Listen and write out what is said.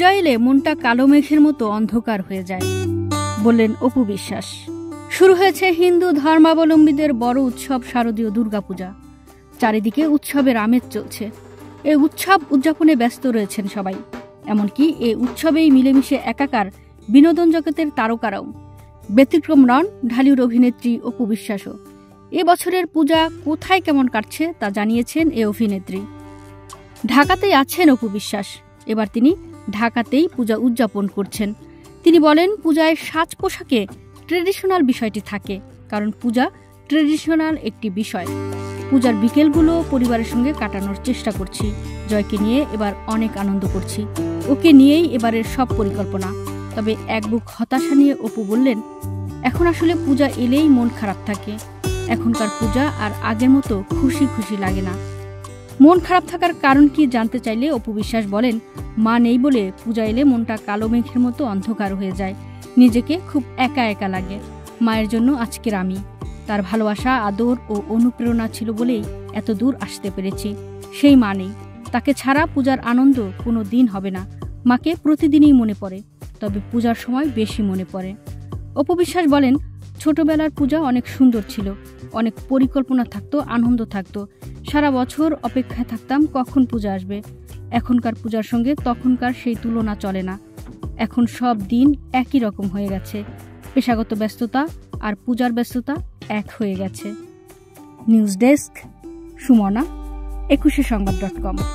পূজা এলে মনটা কালো মেঘের মতো অন্ধকার হয়ে যায়, বললেন অপু বিশ্বাস। শুরু হয়েছে হিন্দু ধর্মাবলম্বীদের বড় উৎসব শারদীয় দুর্গাপূজা। চারিদিকে উৎসবের আমেজ চলছে। এই উৎসব উদযাপনে ব্যস্ত রয়েছেন সবাই। এমনকি এই উৎসবেই মিলেমিশে একাকার বিনোদন জগতের তারকারাও। ব্যতিক্রম নন ঢালিউড অভিনেত্রী অপু বিশ্বাসও। এবছরের পূজা কোথায় কেমন কাটছে তা জানিয়েছেন এই অভিনেত্রী। ঢাকাতেই আছেন অপু বিশ্বাস। এবার তিনি ঢাকাতেই পূজা উদযাপন করছেন। তিনি বলেন, পূজায় সাজ পোশাকে ট্রেডিশনাল বিষয়টি থাকে, কারণ পূজা ট্রেডিশনাল একটি বিষয়। পূজার বিকেলগুলো পরিবারের সঙ্গে কাটানোর চেষ্টা করছি। জয়কে নিয়ে এবার অনেক আনন্দ করছি। ওকে নিয়েই এবারের সব পরিকল্পনা। তবে এক বুক হতাশা নিয়ে অপু বললেন, এখন আসলে পূজা এলেই মন খারাপ থাকে। এখনকার পূজা আর আগের মতো খুশি খুশি লাগে না। মন খারাপ থাকার কারণ কি জানতে চাইলে অপু বিশ্বাস বলেন, মা নেই বলে পূজা এলে মনটা কালো মেঘের মতো অন্ধকার হয়ে যায়। নিজেকে খুব একা একা লাগে। মায়ের জন্য আজকের আমি। তার ভালোবাসা, আদর ও অনুপ্রেরণা ছিল বলেই এত দূর আসতে পেরেছি। সেই মা নেই। তাকে ছাড়া পূজার আনন্দ কোনো দিন হবে না। মাকে প্রতিদিনই মনে পড়ে, তবে পূজার সময় বেশি মনে পড়ে। অপু বিশ্বাস বলেন, ছোটবেলার পূজা অনেক সুন্দর ছিল। অনেক পরিকল্পনা থাকতো, আনন্দ থাকতো। সারা বছর অপেক্ষায় থাকতাম কখন পূজা আসবে। এখনকার পূজার সঙ্গে তখনকার সেই তুলনা চলে না। এখন সব দিন একই রকম হয়ে গেছে। পেশাগত ব্যস্ততা আর পূজার ব্যস্ততা এক হয়ে গেছে। News desk, Sumana, 21সংবাদ.com।